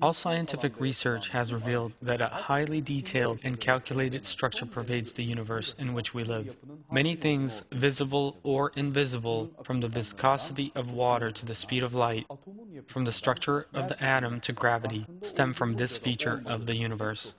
All scientific research has revealed that a highly detailed and calculated structure pervades the universe in which we live. Many things, visible or invisible, from the viscosity of water to the speed of light, from the structure of the atom to gravity, stem from this feature of the universe.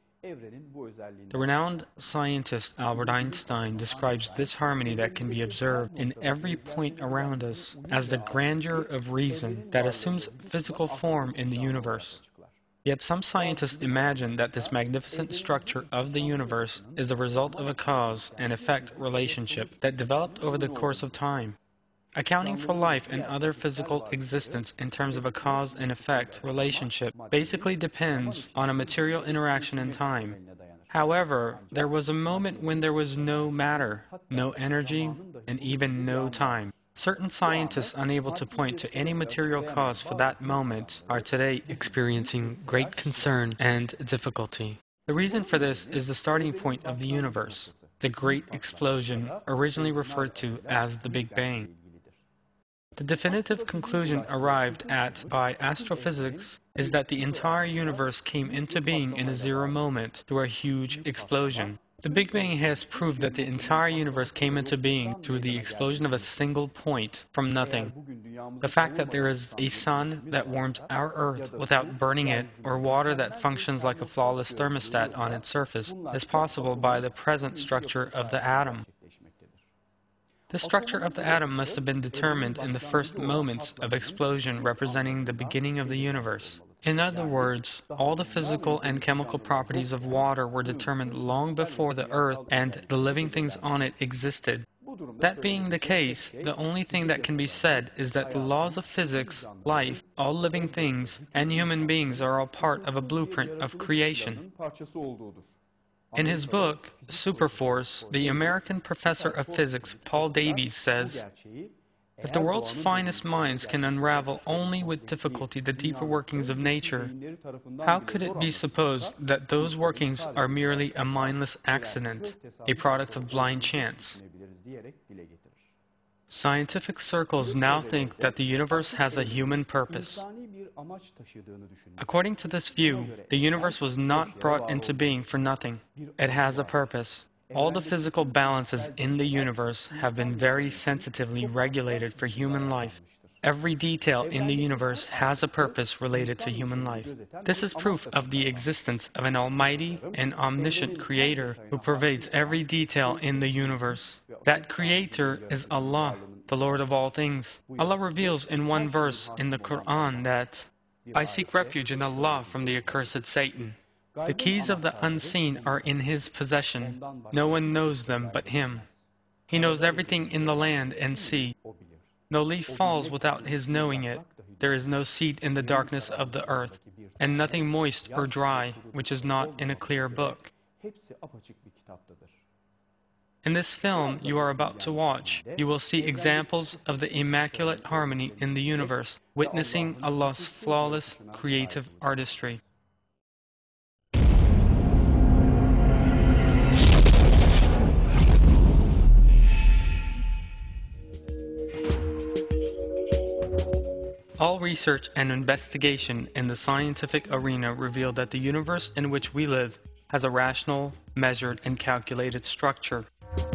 The renowned scientist Albert Einstein describes this harmony that can be observed in every point around us as the grandeur of reason that assumes physical form in the universe. Yet some scientists imagine that this magnificent structure of the universe is the result of a cause and effect relationship that developed over the course of time. Accounting for life and other physical existence in terms of a cause and effect relationship basically depends on a material interaction in time. However, there was a moment when there was no matter, no energy, and even no time. Certain scientists unable to point to any material cause for that moment are today experiencing great concern and difficulty. The reason for this is the starting point of the universe, the Great Explosion, originally referred to as the Big Bang. The definitive conclusion arrived at by astrophysics is that the entire universe came into being in a zero moment through a huge explosion. The Big Bang has proved that the entire universe came into being through the explosion of a single point from nothing. The fact that there is a sun that warms our Earth without burning it, or water that functions like a flawless thermostat on its surface, is possible by the present structure of the atom. The structure of the atom must have been determined in the first moments of explosion representing the beginning of the universe. In other words, all the physical and chemical properties of water were determined long before the Earth and the living things on it existed. That being the case, the only thing that can be said is that the laws of physics, life, all living things, and human beings are all part of a blueprint of creation. In his book, Superforce, the American professor of physics Paul Davies says, "If the world's finest minds can unravel only with difficulty the deeper workings of nature, how could it be supposed that those workings are merely a mindless accident, a product of blind chance?" Scientific circles now think that the universe has a human purpose. According to this view, the universe was not brought into being for nothing. It has a purpose. All the physical balances in the universe have been very sensitively regulated for human life. Every detail in the universe has a purpose related to human life. This is proof of the existence of an almighty and omniscient creator who pervades every detail in the universe. That creator is Allah, the Lord of all things. Allah reveals in one verse in the Quran that, "I seek refuge in Allah from the accursed Satan. The keys of the unseen are in his possession. No one knows them but him. He knows everything in the land and sea. No leaf falls without his knowing it. There is no seed in the darkness of the earth, and nothing moist or dry, which is not in a clear book." In this film you are about to watch, you will see examples of the immaculate harmony in the universe, witnessing Allah's flawless creative artistry. All research and investigation in the scientific arena reveal that the universe in which we live has a rational, measured, and calculated structure.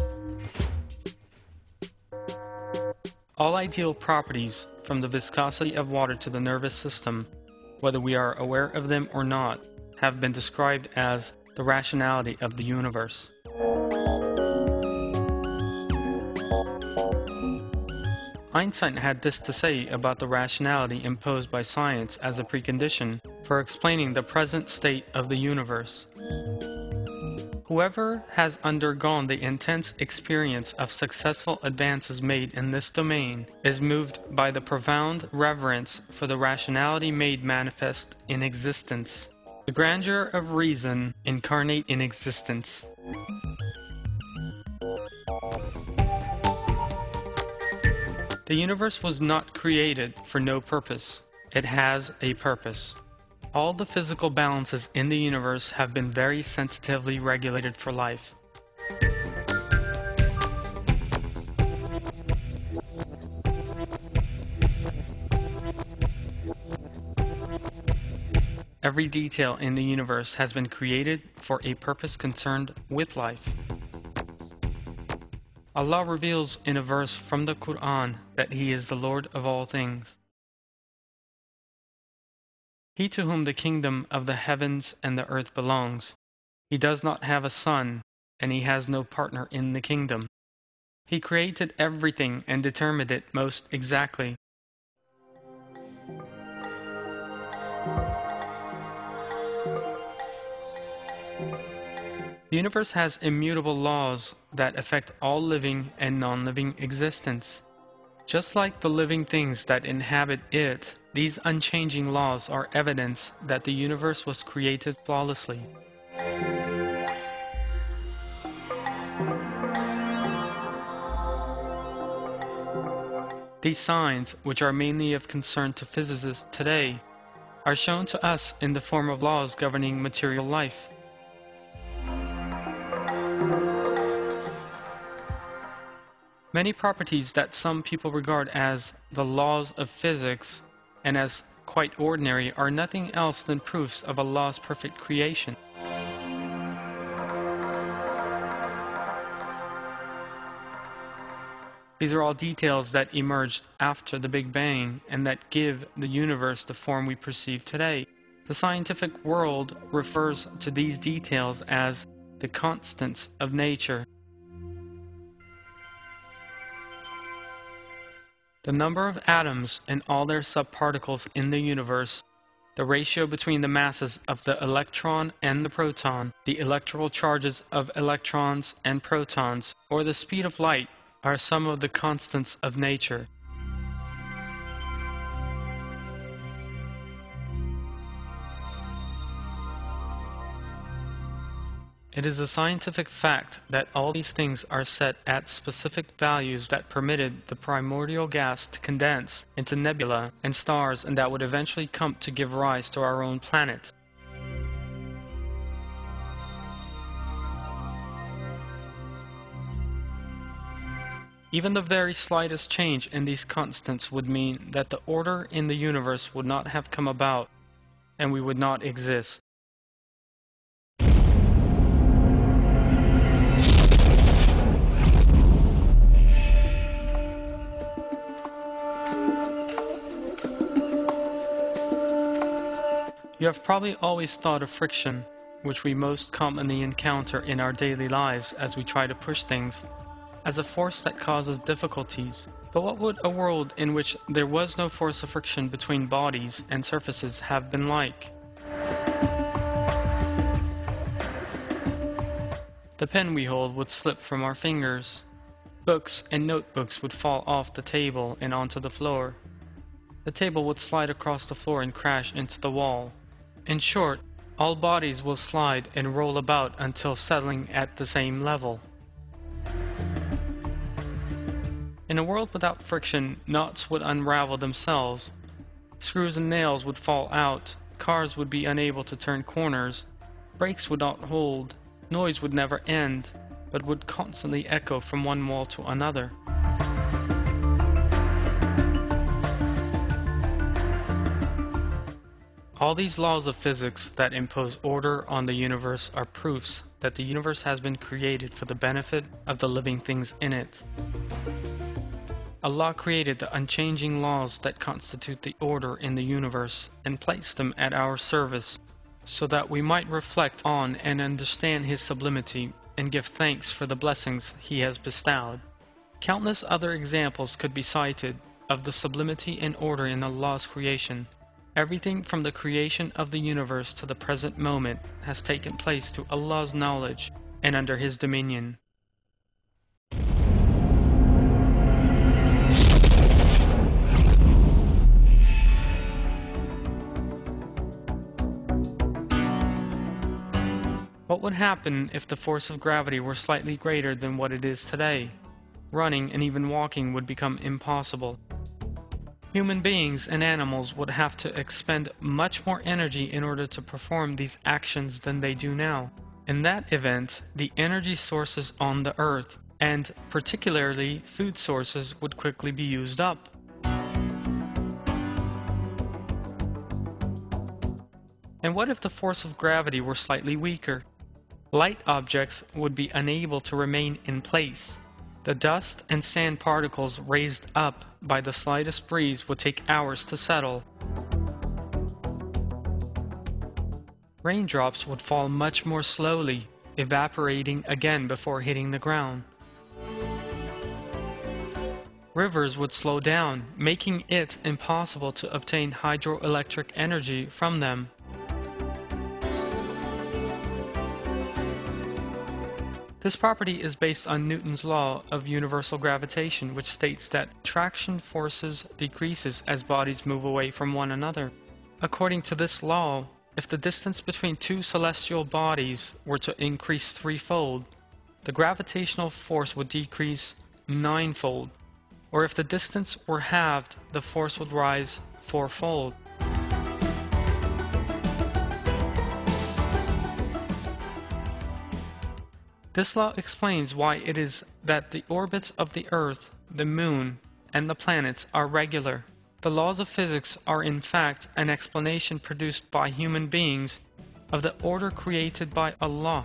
All ideal properties, from the viscosity of water to the nervous system, whether we are aware of them or not, have been described as the rationality of the universe. Einstein had this to say about the rationality imposed by science as a precondition for explaining the present state of the universe. Whoever has undergone the intense experience of successful advances made in this domain is moved by the profound reverence for the rationality made manifest in existence, the grandeur of reason incarnate in existence. The universe was not created for no purpose. It has a purpose. All the physical balances in the universe have been very sensitively regulated for life. Every detail in the universe has been created for a purpose concerned with life. Allah reveals in a verse from the Quran that He is the Lord of all things. He to whom the kingdom of the heavens and the earth belongs. He does not have a son, and He has no partner in the kingdom. He created everything and determined it most exactly. The universe has immutable laws that affect all living and non-living existence. Just like the living things that inhabit it, these unchanging laws are evidence that the universe was created flawlessly. These signs, which are mainly of concern to physicists today, are shown to us in the form of laws governing material life. Many properties that some people regard as the laws of physics and as quite ordinary are nothing else than proofs of Allah's perfect creation. These are all details that emerged after the Big Bang and that give the universe the form we perceive today. The scientific world refers to these details as the constants of nature. The number of atoms and all their subparticles in the universe, the ratio between the masses of the electron and the proton, the electrical charges of electrons and protons, or the speed of light are some of the constants of nature. It is a scientific fact that all these things are set at specific values that permitted the primordial gas to condense into nebula and stars, and that would eventually come to give rise to our own planet. Even the very slightest change in these constants would mean that the order in the universe would not have come about, and we would not exist. You have probably always thought of friction, which we most commonly encounter in our daily lives as we try to push things, as a force that causes difficulties. But what would a world in which there was no force of friction between bodies and surfaces have been like? The pen we hold would slip from our fingers. Books and notebooks would fall off the table and onto the floor. The table would slide across the floor and crash into the wall. In short, all bodies will slide and roll about until settling at the same level. In a world without friction, knots would unravel themselves, screws and nails would fall out, cars would be unable to turn corners, brakes would not hold, noise would never end, but would constantly echo from one wall to another. All these laws of physics that impose order on the universe are proofs that the universe has been created for the benefit of the living things in it. Allah created the unchanging laws that constitute the order in the universe and placed them at our service so that we might reflect on and understand His sublimity and give thanks for the blessings He has bestowed. Countless other examples could be cited of the sublimity and order in Allah's creation. Everything from the creation of the universe to the present moment has taken place to Allah's knowledge and under His dominion. What would happen if the force of gravity were slightly greater than what it is today? Running and even walking would become impossible. Human beings and animals would have to expend much more energy in order to perform these actions than they do now. In that event, the energy sources on the earth, and particularly food sources, would quickly be used up. And what if the force of gravity were slightly weaker? Light objects would be unable to remain in place. The dust and sand particles raised up by the slightest breeze would take hours to settle. Raindrops would fall much more slowly, evaporating again before hitting the ground. Rivers would slow down, making it impossible to obtain hydroelectric energy from them. This property is based on Newton's law of universal gravitation, which states that attraction forces decreases as bodies move away from one another. According to this law, if the distance between two celestial bodies were to increase threefold, the gravitational force would decrease ninefold. Or if the distance were halved, the force would rise fourfold. This law explains why it is that the orbits of the Earth, the Moon, and the planets are regular. The laws of physics are in fact an explanation produced by human beings of the order created by Allah.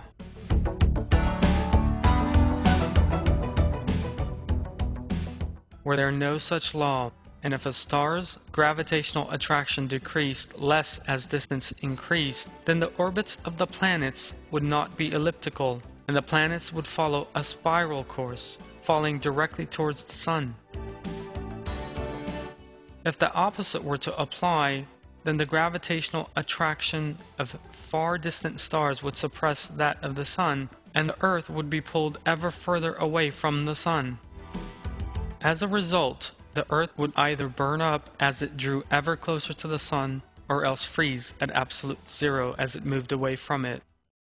Were there no such law, and if a star's gravitational attraction decreased less as distance increased, then the orbits of the planets would not be elliptical, and the planets would follow a spiral course, falling directly towards the Sun. If the opposite were to apply, then the gravitational attraction of far distant stars would suppress that of the Sun, and the Earth would be pulled ever further away from the Sun. As a result, the Earth would either burn up as it drew ever closer to the Sun, or else freeze at absolute zero as it moved away from it.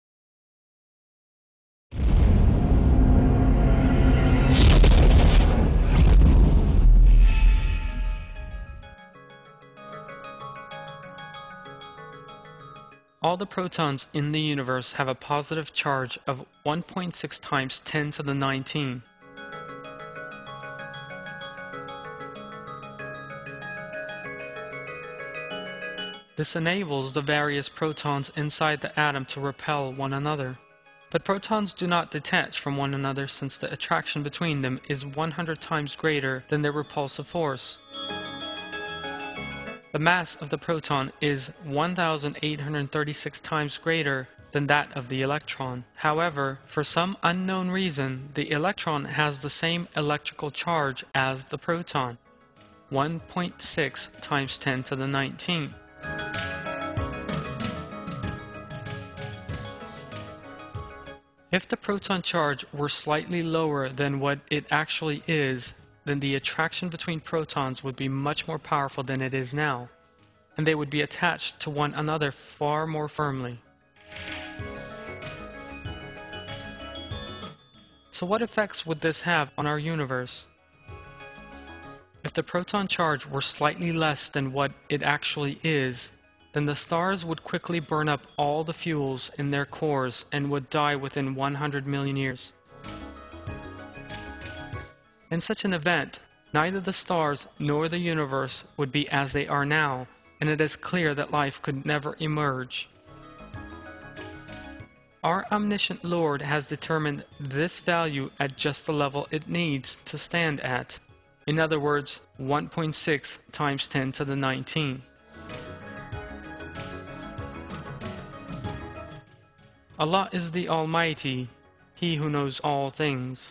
All the protons in the universe have a positive charge of 1.6 times 10 to the 19. This enables the various protons inside the atom to repel one another. But protons do not detach from one another since the attraction between them is 100 times greater than their repulsive force. The mass of the proton is 1,836 times greater than that of the electron. However, for some unknown reason, the electron has the same electrical charge as the proton, 1.6 times 10 to the 19. If the proton charge were slightly lower than what it actually is, then the attraction between protons would be much more powerful than it is now, and they would be attached to one another far more firmly. So what effects would this have on our universe? If the proton charge were slightly less than what it actually is, then the stars would quickly burn up all the fuels in their cores and would die within 100 million years. In such an event, neither the stars nor the universe would be as they are now, and it is clear that life could never emerge. Our omniscient Lord has determined this value at just the level it needs to stand at. In other words, 1.6 times 10 to the 19. Allah is the Almighty, He who knows all things.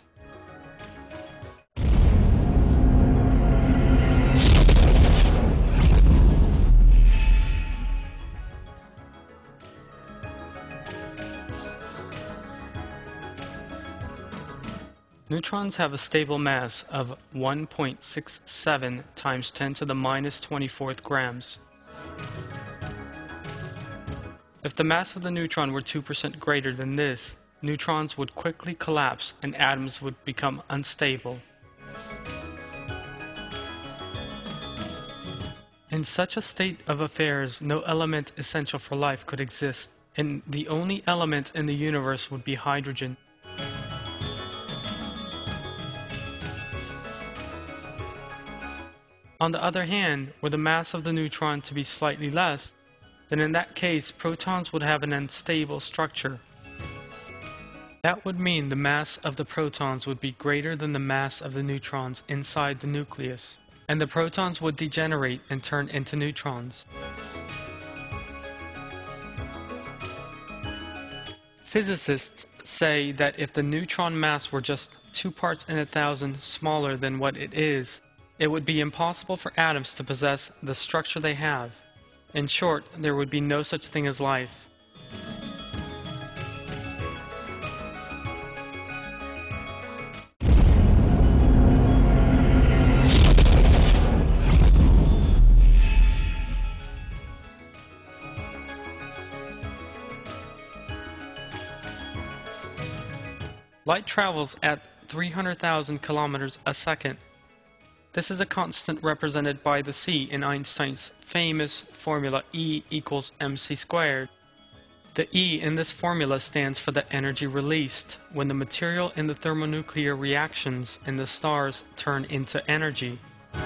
Neutrons have a stable mass of 1.67 times 10 to the minus 24th grams. If the mass of the neutron were 2% greater than this, neutrons would quickly collapse and atoms would become unstable. In such a state of affairs, no element essential for life could exist, and the only element in the universe would be hydrogen. On the other hand, were the mass of the neutron to be slightly less, then in that case protons would have an unstable structure. That would mean the mass of the protons would be greater than the mass of the neutrons inside the nucleus, and the protons would degenerate and turn into neutrons. Physicists say that if the neutron mass were just 2 parts in 1,000 smaller than what it is, it would be impossible for atoms to possess the structure they have. In short, there would be no such thing as life. Light travels at 300,000 kilometers a second. This is a constant represented by the c in Einstein's famous formula E equals mc squared. The E in this formula stands for the energy released when the material in the thermonuclear reactions in the stars turn into energy.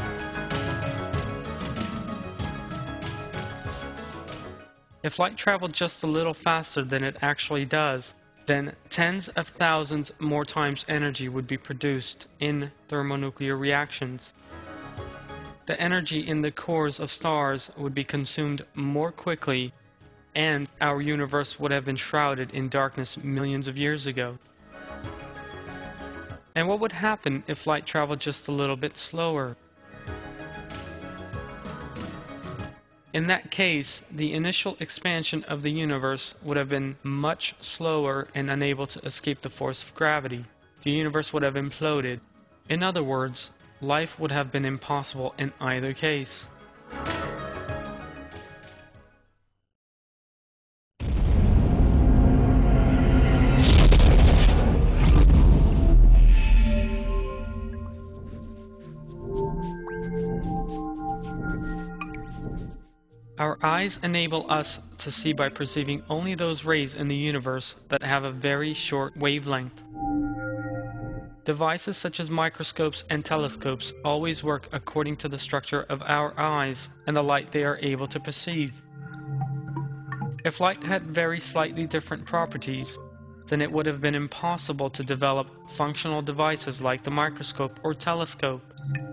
If light traveled just a little faster than it actually does, then tens of thousands more times energy would be produced in thermonuclear reactions. The energy in the cores of stars would be consumed more quickly, and our universe would have been shrouded in darkness millions of years ago. And what would happen if light traveled just a little bit slower? In that case, the initial expansion of the universe would have been much slower and unable to escape the force of gravity. The universe would have imploded. In other words, life would have been impossible in either case. Our eyes enable us to see by perceiving only those rays in the universe that have a very short wavelength. Devices such as microscopes and telescopes always work according to the structure of our eyes and the light they are able to perceive. If light had very slightly different properties, then it would have been impossible to develop functional devices like the microscope or telescope.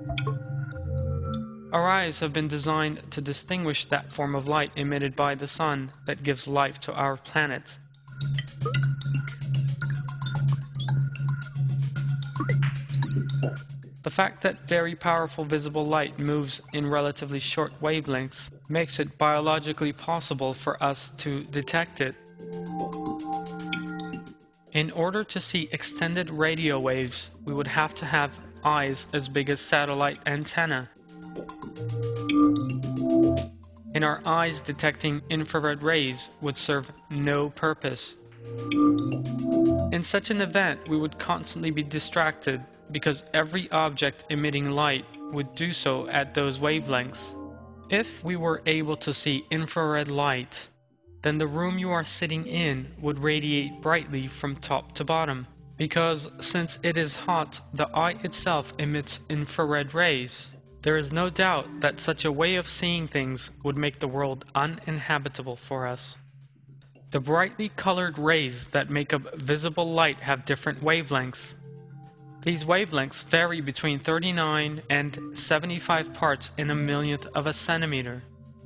Our eyes have been designed to distinguish that form of light emitted by the sun that gives life to our planet. The fact that very powerful visible light moves in relatively short wavelengths makes it biologically possible for us to detect it. In order to see extended radio waves, we would have to have eyes as big as satellite antennae. And our eyes detecting infrared rays would serve no purpose. In such an event, we would constantly be distracted because every object emitting light would do so at those wavelengths. If we were able to see infrared light, then the room you are sitting in would radiate brightly from top to bottom, because since it is hot, the eye itself emits infrared rays. There is no doubt that such a way of seeing things would make the world uninhabitable for us. The brightly colored rays that make up visible light have different wavelengths. These wavelengths vary between 39 and 75 parts in a millionth of a centimeter.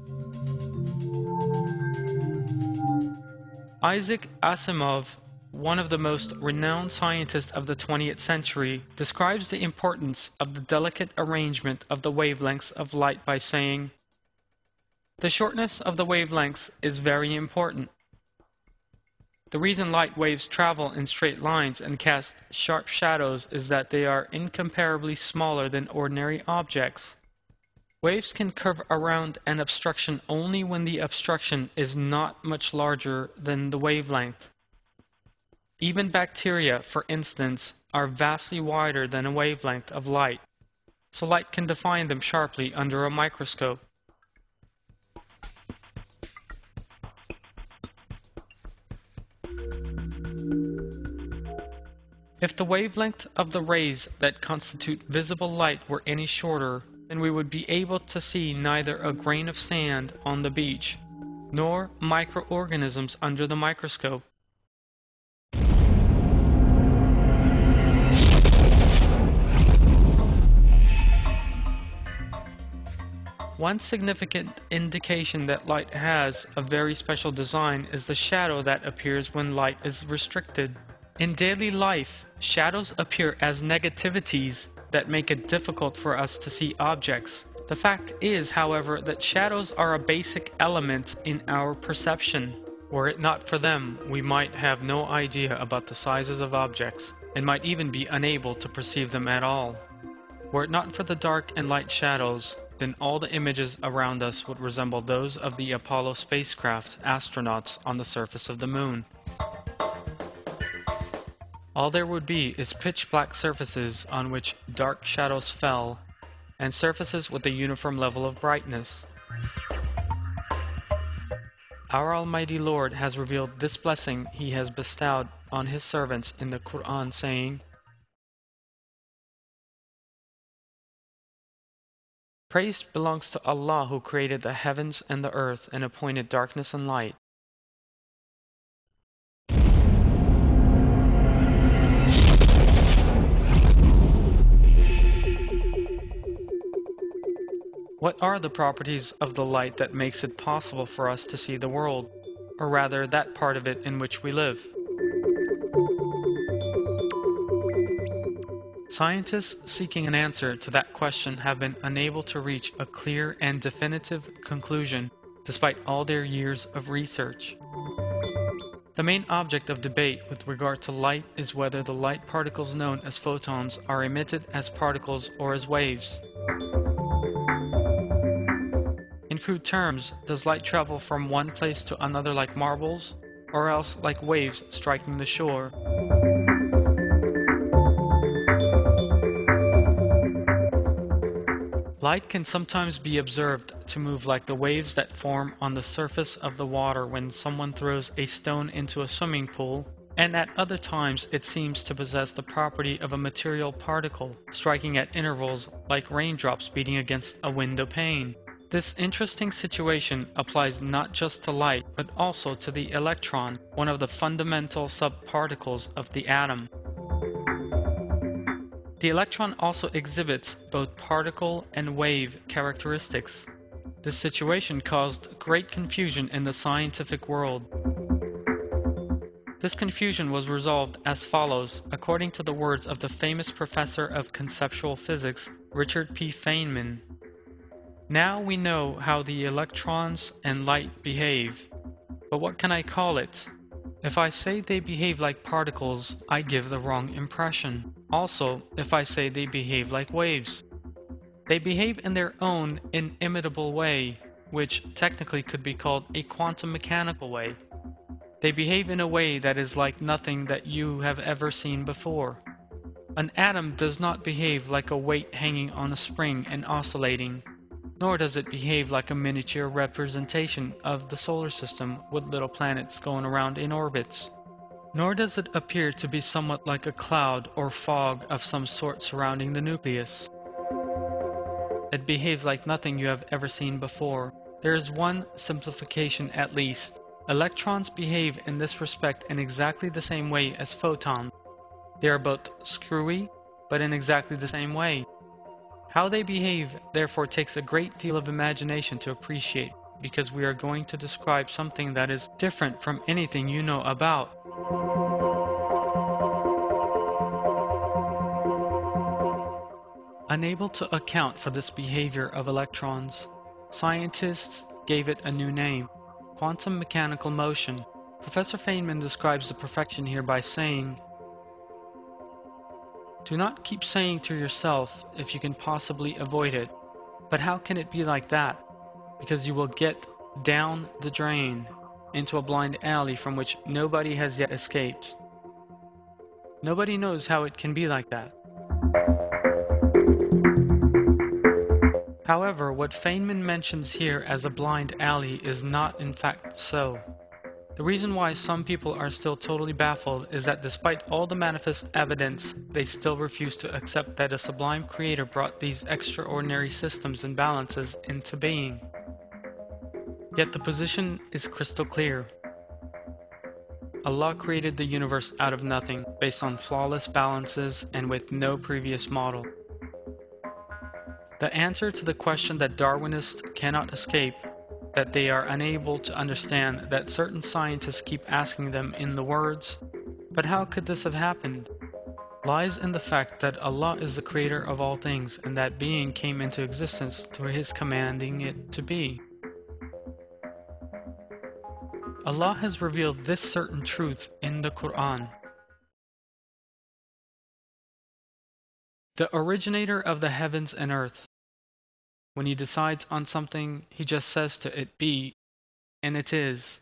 Isaac Asimov, one of the most renowned scientists of the 20th century, describes the importance of the delicate arrangement of the wavelengths of light by saying, "The shortness of the wavelengths is very important. The reason light waves travel in straight lines and cast sharp shadows is that they are incomparably smaller than ordinary objects. Waves can curve around an obstruction only when the obstruction is not much larger than the wavelength. Even bacteria, for instance, are vastly wider than a wavelength of light, so light can define them sharply under a microscope. If the wavelength of the rays that constitute visible light were any shorter, then we would be able to see neither a grain of sand on the beach, nor microorganisms under the microscope. One significant indication that light has a very special design is the shadow that appears when light is restricted. In daily life, shadows appear as negativities that make it difficult for us to see objects. The fact is, however, that shadows are a basic element in our perception. Were it not for them, we might have no idea about the sizes of objects, and might even be unable to perceive them at all. Were it not for the dark and light shadows, then all the images around us would resemble those of the Apollo spacecraft astronauts on the surface of the moon. All there would be is pitch-black surfaces on which dark shadows fell, and surfaces with a uniform level of brightness. Our Almighty Lord has revealed this blessing He has bestowed on His servants in the Quran, saying, "Praise belongs to Allah who created the heavens and the earth and appointed darkness and light. What are the properties of the light that makes it possible for us to see the world, or rather that part of it in which we live?" Scientists seeking an answer to that question have been unable to reach a clear and definitive conclusion despite all their years of research. The main object of debate with regard to light is whether the light particles known as photons are emitted as particles or as waves. In crude terms, does light travel from one place to another like marbles, or else like waves striking the shore? Light can sometimes be observed to move like the waves that form on the surface of the water when someone throws a stone into a swimming pool, and at other times it seems to possess the property of a material particle, striking at intervals like raindrops beating against a window pane. This interesting situation applies not just to light, but also to the electron, one of the fundamental subparticles of the atom. The electron also exhibits both particle and wave characteristics. This situation caused great confusion in the scientific world. This confusion was resolved as follows, according to the words of the famous professor of conceptual physics, Richard P. Feynman. "Now we know how the electrons and light behave, but what can I call it? If I say they behave like particles, I give the wrong impression. Also, if I say they behave like waves. They behave in their own inimitable way, which technically could be called a quantum mechanical way. They behave in a way that is like nothing that you have ever seen before. An atom does not behave like a weight hanging on a spring and oscillating, nor does it behave like a miniature representation of the solar system with little planets going around in orbits. Nor does it appear to be somewhat like a cloud or fog of some sort surrounding the nucleus. It behaves like nothing you have ever seen before. There is one simplification at least. Electrons behave in this respect in exactly the same way as photons. They are both screwy, but in exactly the same way. How they behave, therefore, takes a great deal of imagination to appreciate, because we are going to describe something that is different from anything you know about. Unable to account for this behavior of electrons, scientists gave it a new name, quantum mechanical motion. Professor Feynman describes the perfection here by saying, "Do not keep saying to yourself if you can possibly avoid it, but how can it be like that? Because you will get down the drain into a blind alley from which nobody has yet escaped. Nobody knows how it can be like that." However, what Feynman mentions here as a blind alley is not in fact so. The reason why some people are still totally baffled is that despite all the manifest evidence, they still refuse to accept that a sublime creator brought these extraordinary systems and balances into being. Yet the position is crystal clear. Allah created the universe out of nothing, based on flawless balances and with no previous model. The answer to the question that Darwinists cannot escape, that they are unable to understand, that certain scientists keep asking them in the words, "But how could this have happened?" lies in the fact that Allah is the creator of all things and that being came into existence through His commanding it to be. Allah has revealed this certain truth in the Quran. The originator of the heavens and earth. When He decides on something, He just says to it be, and it is.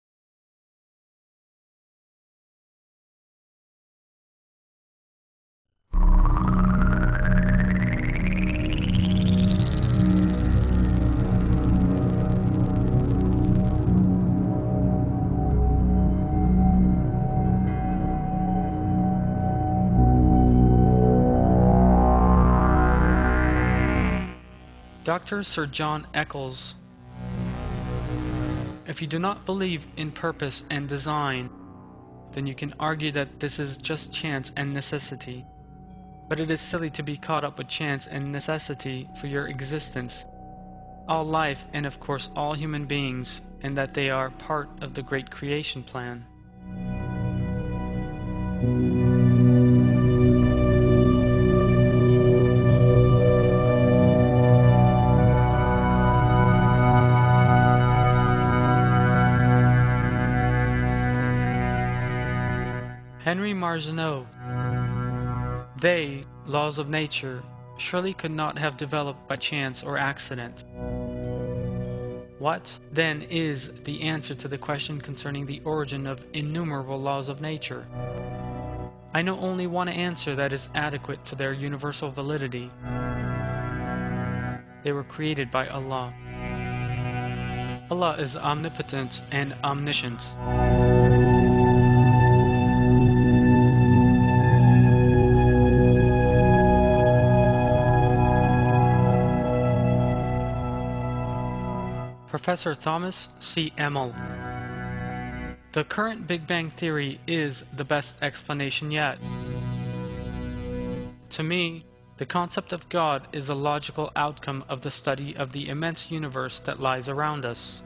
Dr. Sir John Eccles. If you do not believe in purpose and design, then you can argue that this is just chance and necessity. But it is silly to be caught up with chance and necessity for your existence, all life, and of course all human beings, and that they are part of the great creation plan. Henry Marzineau. They, laws of nature, surely could not have developed by chance or accident. What, then, is the answer to the question concerning the origin of innumerable laws of nature? I know only one answer that is adequate to their universal validity. They were created by Allah. Allah is omnipotent and omniscient. Professor Thomas C. Emmel. The current Big Bang theory is the best explanation yet. To me, the concept of God is a logical outcome of the study of the immense universe that lies around us.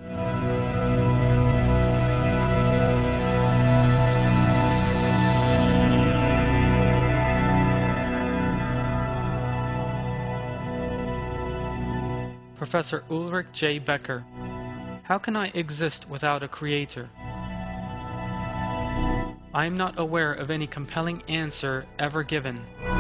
Professor Ulrich J. Becker. How can I exist without a creator? I am not aware of any compelling answer ever given.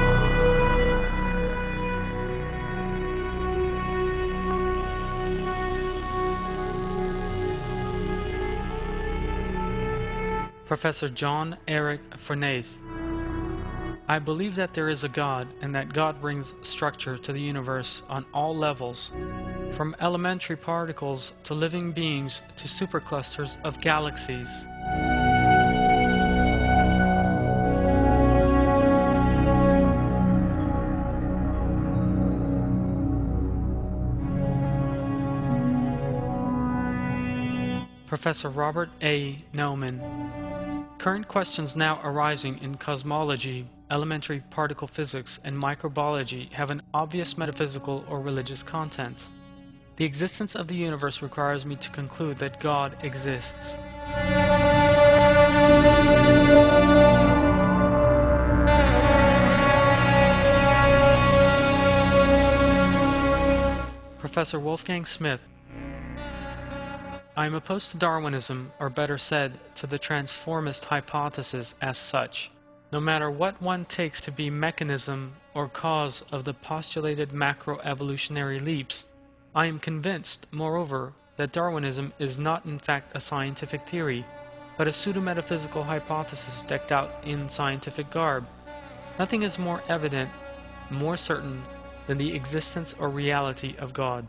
Professor John Eric Furness. I believe that there is a God and that God brings structure to the universe on all levels, from elementary particles to living beings to superclusters of galaxies. Professor Robert A. Naumann. Current questions now arising in cosmology, elementary particle physics, and microbiology have an obvious metaphysical or religious content. The existence of the universe requires me to conclude that God exists. Professor Wolfgang Smith. I am opposed to Darwinism, or better said, to the transformist hypothesis as such. No matter what one takes to be mechanism or cause of the postulated macroevolutionary leaps, I am convinced, moreover, that Darwinism is not in fact a scientific theory, but a pseudo-metaphysical hypothesis decked out in scientific garb. Nothing is more evident, more certain, than the existence or reality of God.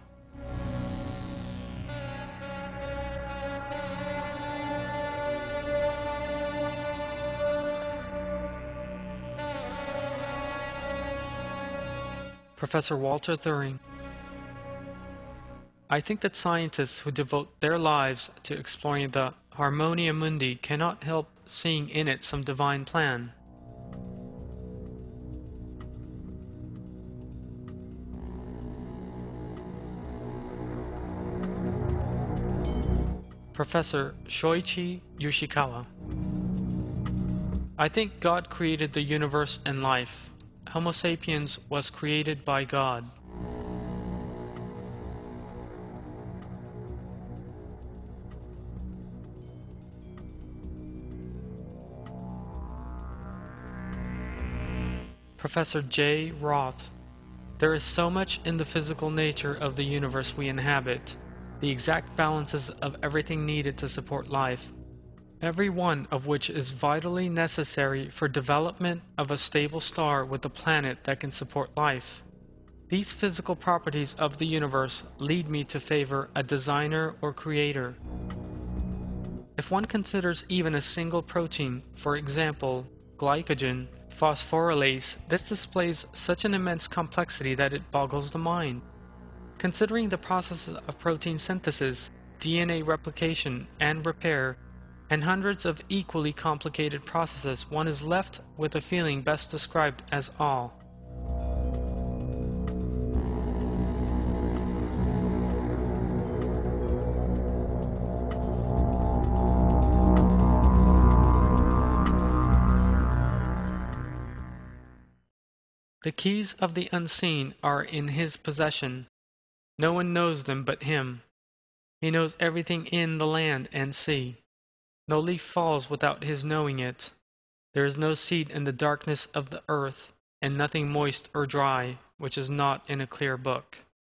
Professor Walter Thuring. I think that scientists who devote their lives to exploring the Harmonia Mundi cannot help seeing in it some divine plan. Professor Shoichi Yoshikawa. I think God created the universe and life. Homo sapiens was created by God. Professor J. Roth. There is so much in the physical nature of the universe we inhabit, the exact balances of everything needed to support life, every one of which is vitally necessary for development of a stable star with a planet that can support life. These physical properties of the universe lead me to favor a designer or creator. If one considers even a single protein, for example, glycogen, phosphorylase, this displays such an immense complexity that it boggles the mind. Considering the processes of protein synthesis, DNA replication and repair, and hundreds of equally complicated processes, one is left with a feeling best described as awe. The keys of the unseen are in his possession. No one knows them but him. He knows everything in the land and sea. No leaf falls without his knowing it. There is no seed in the darkness of the earth, and nothing moist or dry, which is not in a clear book.